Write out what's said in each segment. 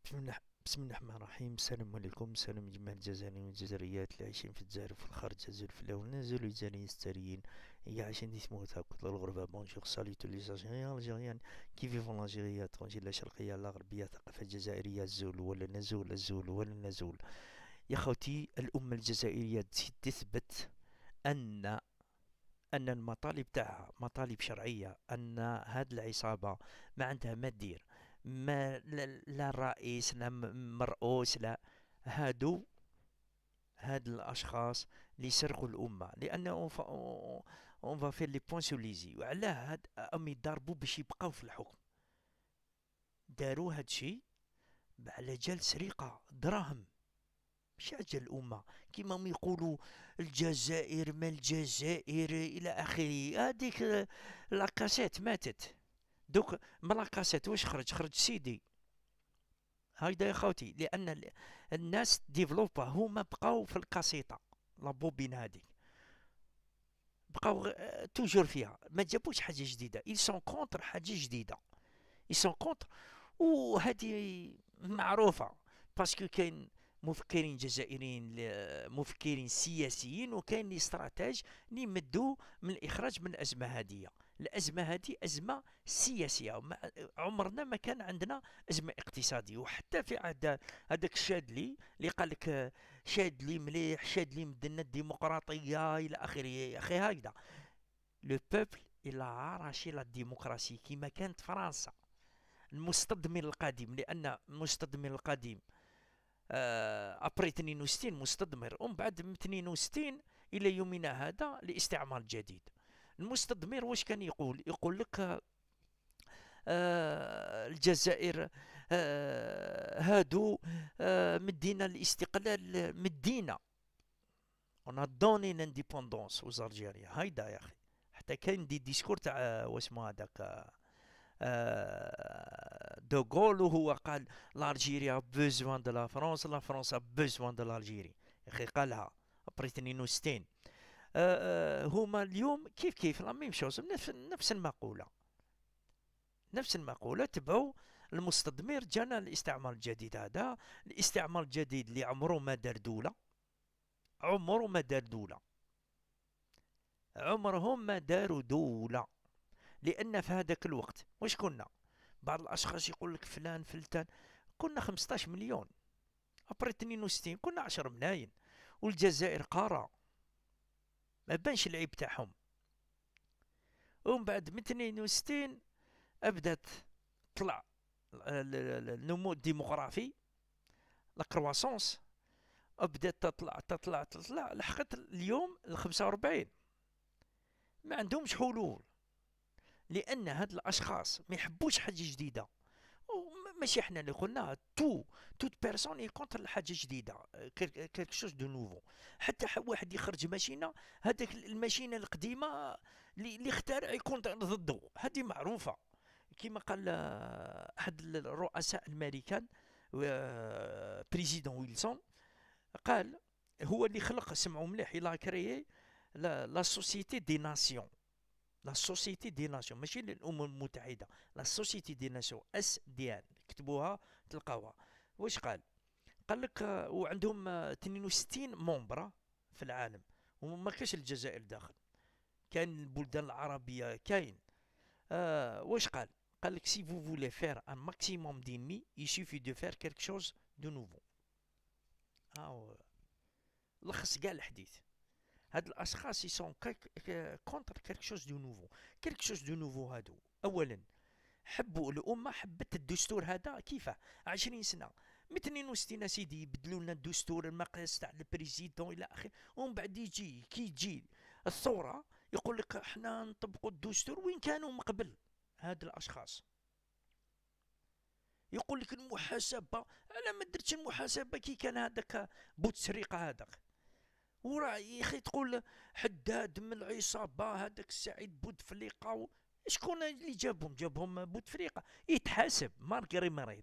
بسم الله الرحمن الرحيم. السلام عليكم، سلام جميع الجزائريين والجزائريات اللي عايشين في الجزائر وفي الخارج الجزائر في الأول نزلوا الجزائريين الستاريين اللي عايشين دي سموت هكذا الغربة. بونجور سالي تو لي الجزائريين كي فيفون لاجيريا ترونجي لا شرقية لا غربية ثقافة جزائرية الزول ولا نزول الزول ولا نزول. يا خوتي، الأمة الجزائرية تزيد تثبت أن المطالب تاعها مطالب شرعية، أن هاد العصابة ما عندها ما دير، ما لا الرئيس لا مرؤوس لا هادو. هاد الأشخاص اللي سرقوا الأمة، لأنه اون فا فير لي بوان سو ليزي. وعلاه هاد يضربوا باش يبقاو في الحكم؟ داروا هادشي على جال سرقة دراهم، مش عجل الأمة كيما ما يقولوا الجزائر ما الجزائر إلى آخره. هذيك لاكاسيت ماتت، دوك من لاكاسيت واش خرج سيدي. هايدا يا خوتي، لأن الناس ديفلوبا هما بقاو في الكاسيطة لابوبين هذيك، بقاو توجور فيها، ما جابوش حاجة جديدة. ils sont contre حاجة جديدة، ils sont contre. وهذه معروفة باسكو كاين مفكرين جزائريين، مفكرين سياسيين، وكاين لي استراتيج اللي يمدوا من الإخراج من الأزمة هذه. الأزمة هذه أزمة سياسية، عمرنا ما كان عندنا أزمة اقتصادية. وحتى في عهد هذاك الشادلي اللي قال لك شادلي مليح، شادلي مدنا الديمقراطية إلى آخره. يا أخي هكذا لو بوبل إلا عراشي لا ديمقراسي كيما كانت فرنسا المستضمر القديم، لأن المستضمر القديم ابري 62 مستضمر، ومن بعد من 62 الى يومنا هذا الاستعمار الجديد. المستضمر واش كان يقول لك الجزائر هادو مدينا الاستقلال، مدينا اون دوني لانديبوندونس aux الجيريا. هايدا يا اخي، حتى كاين دي ديسكور تاع واسمو هذاك دوغول، وهو قال الجيريا بوزوان دو لا فرونس، لا فرنسا بوزوان دو الجيري. يا اخي قالها ابري 62. هما اليوم كيف لا ميم شوز، نفس المقولة، نفس المقولة تبعوا المستضمر. جانا الاستعمار الجديد، هذا الاستعمار الجديد اللي عمره ما دار دولة، عمره ما دار دولة، عمرهم ما داروا دولة. لأن في هذاك الوقت واش كنا؟ بعض الأشخاص يقول لك فلان فلتان، كنا 15 مليون. أبري 62 كنا 10 ملايين، والجزائر قارة ما بانش العيب تاعهم. ومن بعد من 62 أبدات طلع النمو الديموغرافي، لا كرواسونس بدات تطلع لحقت اليوم ال 45. ما عندهمش حلول، لأن هاد الأشخاص ما يحبوش حاجة جديدة. ماشي احنا اللي قلنا توت بيرسون كونتر الحاجه جديده، كيلك شوز دو نوفو. حتى واحد يخرج ماشينه، هذاك الماشينه القديمه اللي اخترع يكون ضده، هذه معروفه. كما قال احد الرؤساء الامريكان بريزيدون ويلسون، قال هو اللي خلق، سمعوا مليح، الى كريي لا سوسيتي دي ناسيون. لا سوسيتي دي ناسيون ماشي للامم المتحده، لا سوسيتي دي ناسيون اس دي ان، كتبوها تلقاوها. واش قال؟ قال لك وعندهم 62 مومبرا في العالم، وما كاش الجزائر داخل، كاين البلدان العربيه كاين. واش قال؟ قال لك سي فو فولي فير ان ماكسيموم دينمي يسوفي دو فير كيلك شوز دو نوفو. هاو لخص كاع الحديث. هاد الاشخاص يسون كونتر كيلك شوز دو نوفو. كيلك شوز دو نوفو هادو اولا حبوا الامه، حبت الدستور هذا كيفاه 20 سنه. من 62 سيدي يبدلوا لنا الدستور، المقاس تاع البريزيدون الى اخره، ومن بعد يجي كي تجي الثوره يقول لك احنا نطبقوا الدستور. وين كانوا من قبل هاد الاشخاص؟ يقول لك المحاسبه، على ما درتش المحاسبه كي كان هذاك بوتسريقه هذاك. وراه يا اخي تقول حداد من العصابه هذاك السعيد بوتفليقه شكون اللي جابهم؟ جابهم بوتفليقه. يتحاسب ماركري مريض،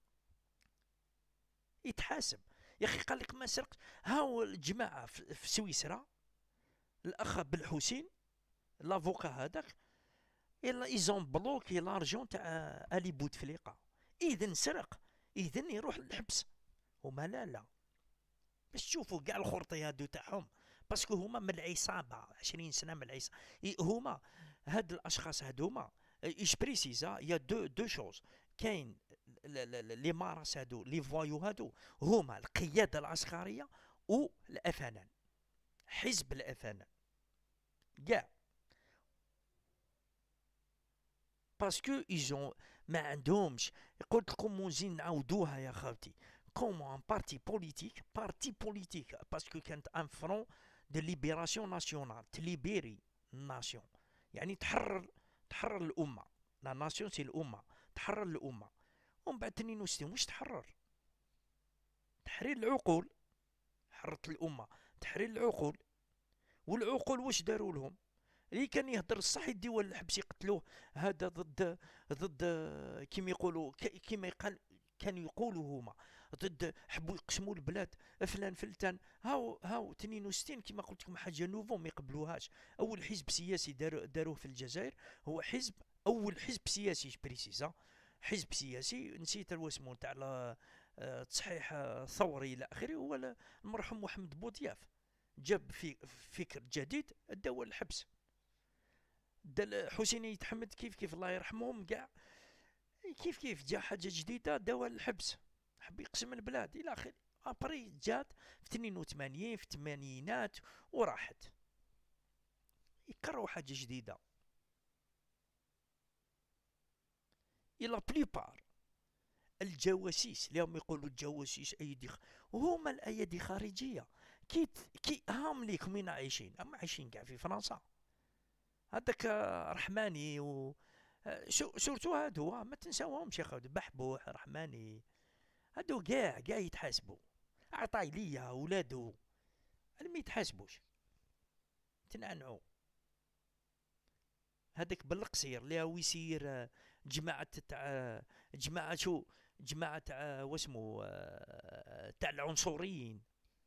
يتحاسب. يا اخي قال لك ما سرقش. هاو الجماعه في سويسرا، الاخ بالحسين لافوكا هذاك، ايزون بلوكي لارجون تاع الي بوتفليقه. اذا سرق، إذن يروح للحبس. هما لا باش تشوفوا كاع الخرطي هادو تاعهم، باسكو هما من العصابه 20 سنه من العصابه. هما هاد الاشخاص هادوما ايش بريسيزا يا دو شوز. كاين لي مارس هادو لي فوايو هادو هما القياده العسكريه والاف ان ان، حزب الاف ان ان كاع. باسكو ايزون ما عندهمش. قلت لكم وزين نعاودوها يا خاوتي، كومون ان بارتي بوليتيك باسكو كانت ان فرون دو ليبيراسيون ناسيونال، تليبيري الناسيون، يعني تحرر الامه. لا ناسيون سي الامه، تحرر الامه. ومن بعد 62 واش تحرر؟ تحرير العقول، حررت الامه، تحرير العقول. والعقول واش داروا لهم؟ اللي كان يهدر الصح يديوه للحبس يقتلوه. هذا ضد كيما يقولوا، كيما يقال كانوا يقولوا هما ضد، حبوا يقسموا البلاد فلان فلتان. هاو 62 كيما قلت لكم حاجه نوفو ما يقبلوهاش. اول حزب سياسي داروه في الجزائر هو حزب، اول حزب سياسي بريسيزا، حزب سياسي نسيت اسمه تاع التصحيح الثوري الى اخره، هو المرحوم محمد بوضياف. جاب في فكر جديد داو الحبس. حسين يتحمد كيف الله يرحمهم كاع، كيف جا حاجه جديده داوها للحبس، حب يقسم البلاد الى اخره. ابري جات في 82 في الثمانينات وراحت، يكرهوا حاجه جديده. الى بليبار الجواسيس اللي هم يقولوا الجواسيس ايدي وهما الايدي خارجيه. كي هام ليك وين عايشين؟ هم عايشين كاع في فرنسا. هذاك رحماني سورتو هادو ما تنساوهمش يا خاوتي، بحبوح رحماني، هادو كاع يتحاسبوا. عطايلية ولادو ما يتحاسبوش، تنعنعو. هذاك بالقصير اللي هو يسير جماعة تاع جماعة شو جماعة تاع واسمو تاع العنصريين.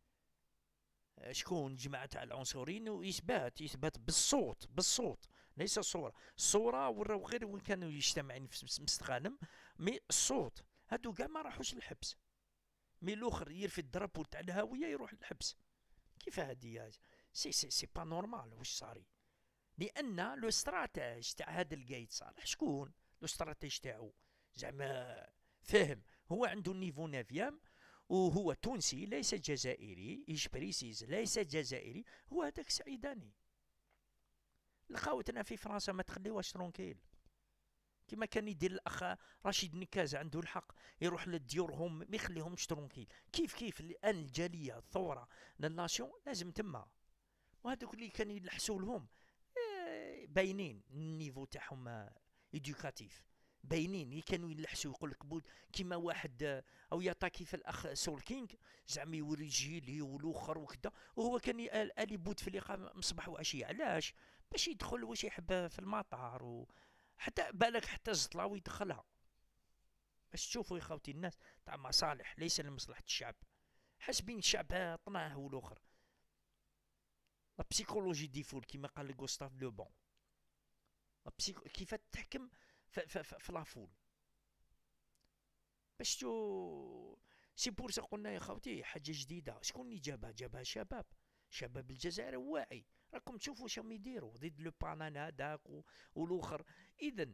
شكون جماعة تاع العنصريين؟ ويثبت بالصوت ليس الصورة وراو غير وين كانوا يجتمعين في مستغانم. مي الصوت هادو كاع ما راحوش للحبس. مي الاخر يرفد الدرابو تاع الهوية يروح للحبس. كيف هادي؟ سي با نورمال واش صاري. لان لو استراتيج تاع هذا القايد صالح شكون؟ لو استراتيج تاعو زعما فاهم، هو عنده النيفو نافيام، وهو تونسي ليس جزائري، ايش بريسيز ليس جزائري، هو هذاك سعيداني. لخاوتنا في فرنسا ما تخليوهاش ترونكيل. كما كان يدير الاخ رشيد نكاز عنده الحق، يروح لديورهم ما يخليهمش ترونكيل. كيف الان الجاليه الثوره للناسيون لازم تما. وهذوك اللي كانوا يلحسوا لهم باينين النيفو تاعهم ايدوكاتيف، باينين اللي كانوا يلحسوا. يقول لك كيما واحد او يعطاكي في الاخ سول كينغ زعما يوري جيلي والاخر وكذا، وهو كان الي بود في اللقاء مصباح وعشيه. علاش؟ باش يدخل واش يحب في المطار، حتى بالك حتى الزطلاوي يدخلها. باش تشوفوا يا خوتي الناس تاع مصالح ليس لمصلحه الشعب، حاسبين الشعب طناه والاخر. لا بسيكولوجي ديفول كيما قال غوستاف لوبون، كيف تحكم في لافول. باش سي بور سا قلنا يا خوتي حاجه جديده. شكون اللي جابها شباب الجزائر واعي. راكم تشوفوا واش راهم يديروا ضد لو بانان هذاك والاخر. اذا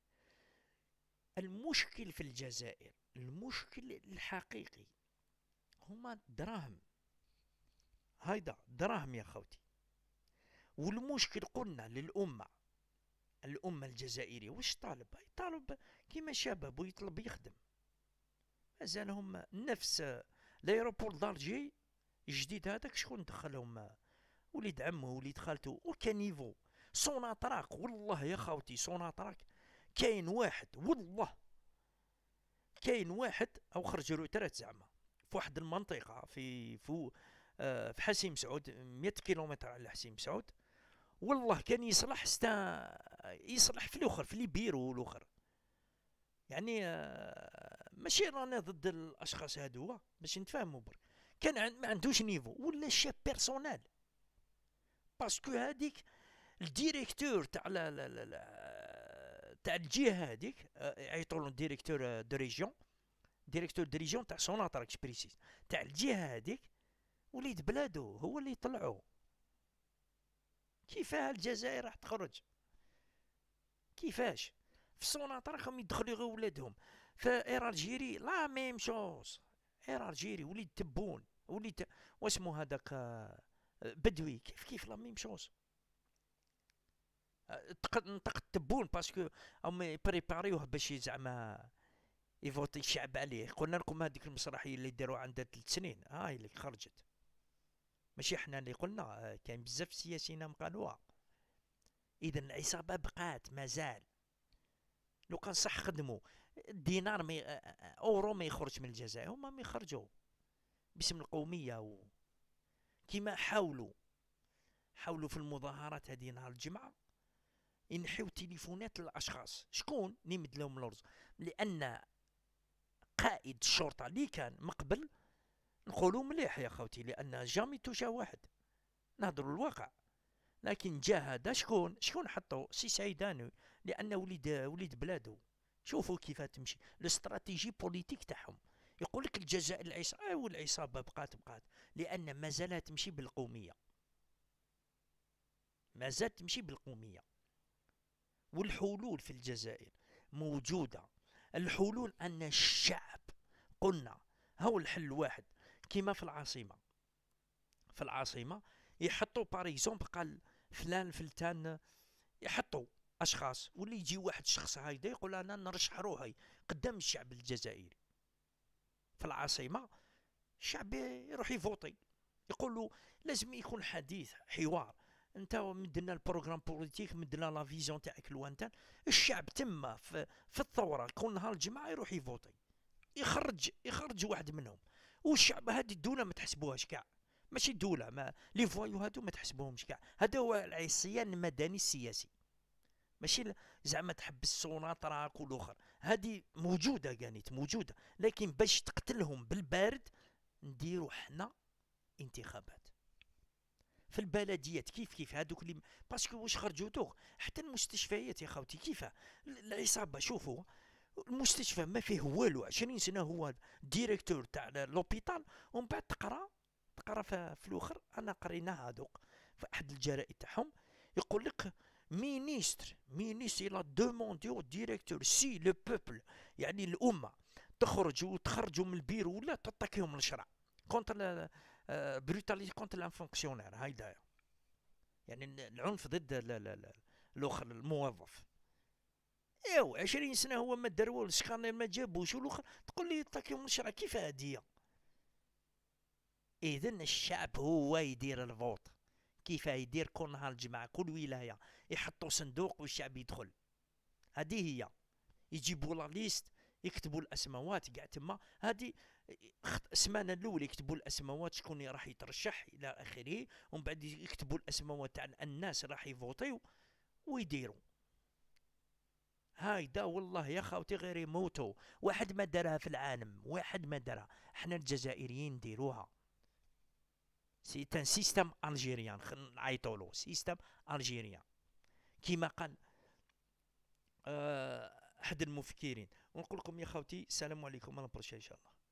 المشكل في الجزائر، المشكل الحقيقي هما الدراهم. هيدا دراهم يا خوتي. والمشكل قلنا للامه، الامه الجزائريه واش طالب كيما شباب ويطلب يخدم. مازالهم نفس لايروبور دالجي الجديد هذاك شكون دخلهم؟ وليد عمه وليد خالته وكنيفو سوناطراك. والله يا خاوتي سوناطراك كاين واحد، والله كاين واحد او خرج روترات زعما في واحد المنطقه في حسيم سعود 100 كيلومتر على حسيم سعود. والله كان يصلح يصلح في الاخر في لي بيرو الاخر. يعني ماشي رانا ضد الاشخاص هادو باش نتفاهموا برك. كان ما عندوش نيفو ولا شاب بيرسونيل. باسكو هذيك الديريكتور تاع تاع الجهه هذيك يعيطوا له ديريكتور دو ريجيون ديريكتور ديريجيون تاع سوناطرا اكسبريسيس تاع الجهه هذيك، وليد بلادو هو اللي يطلعو. كيفاه الجزائر راح تخرج؟ كيفاش؟ في سوناطرا راهم يدخلوا غير ولادهم. فاير الجيري لا ميم شوز. اير الجيري وليد تبون، وليد واسمو هذاك بدوي، كيف لا ميم شوز. نطق تبون باسكو هم بريباريوه باش زعما يفوتي الشعب عليه. قلنا لكم هذيك المسرحيه اللي داروا عندها 3 سنين هاي اللي خرجت، ماشي حنا اللي قلنا، كاين بزاف سياسيين قالوها. اذا العصابه بقات مازال. لو كان صح خدموا الدينار اورو ما يخرج من الجزائر، هما ما يخرجوا باسم القوميه كيما حاولوا في المظاهرات هذه نهار الجمعه ينحيو تليفونات للاشخاص. شكون نمد لهم الرز؟ لان قائد الشرطه اللي كان مقبل، نقولوا مليح يا خوتي لان جامي توجه واحد، نهضروا الواقع. لكن جا هذا شكون حطوا سي سعيداني، لان وليد بلادو. شوفوا كيف تمشي الاستراتيجي بوليتيك تاعهم. يقول لك الجزائر العصابه، والعصابه بقات لان ما زالت تمشي بالقوميه، ما زالت تمشي بالقوميه. والحلول في الجزائر موجوده. الحلول ان الشعب، قلنا هو الحل واحد. كيما في العاصمه يحطوا باريزومبل قال فلان فلتان، يحطوا اشخاص، واللي يجي واحد شخص هايدا يقول انا نرشح روحي قدام الشعب الجزائري. في العاصمه الشعب يروح يفوتي، يقول له لازم يكون حديث حوار. انت مدنا البروغرام بوليتيك، مدنا لا فيزيون تاعك الوانتان. الشعب تما في الثوره كل نهار الجمعه يروح يفوتي، يخرج واحد منهم. والشعب هذه الدوله ما تحسبوهاش كاع، ماشي الدوله، ما لي فوايو هادو ما تحسبوهمش كاع. هذا هو العصيان المدني السياسي، ماشي زعما تحبس سوناطرا كل اخر. هذه موجوده كانت موجوده، لكن باش تقتلهم بالبارد نديروا حنا انتخابات في البلديات. كيف هذوك اللي باسكو واش خرجوا دوك حتى المستشفيات يا خوتي كيف العصابه. شوفوا المستشفى ما فيه والو، 20 سنه هو ديريكتور تاع لوبيتال، ومن بعد تقرا في الاخر. انا قريناها هذوك في احد الجرائد تاعهم، يقول لك مينيستر لا دوموندي او ديريكتور سي لو بوبل، يعني الامه تخرج وتخرجوا من البيرو ولا تطاكيهم الشرع كونتر بريتاليتي كونتر لانفونكسيونير. هايدا يعني العنف ضد الاخر الموظف. 20 سنه هو ما دار والو، السكانير ما جابوش، والاخر تقول لي يطاكيهم الشرع. كيف هاديه؟ اذا الشعب هو يدير الفوت. كيف يدير كل نهار الجمعه كل ولايه يحطوا صندوق والشعب يدخل. هذه هي. يجيبوا لا ليست، يكتبوا الاسماوات كاع تما. هذه السمانه الاولى يكتبوا الاسماوات شكون راح يترشح الى اخره، ومن بعد يكتبوا الاسماوات تاع الناس راح يفوتيو ويديروا. هايدا والله يا خاوتي غير يموتوا. واحد ما دارها في العالم، واحد ما دارها. احنا الجزائريين نديروها. سي ان سيستم الجيريان، نعيطولو سيستم الجيريان كيما قال احد المفكرين. ونقول لكم يا خوتي السلام عليكم، على البروشين ان شاء الله.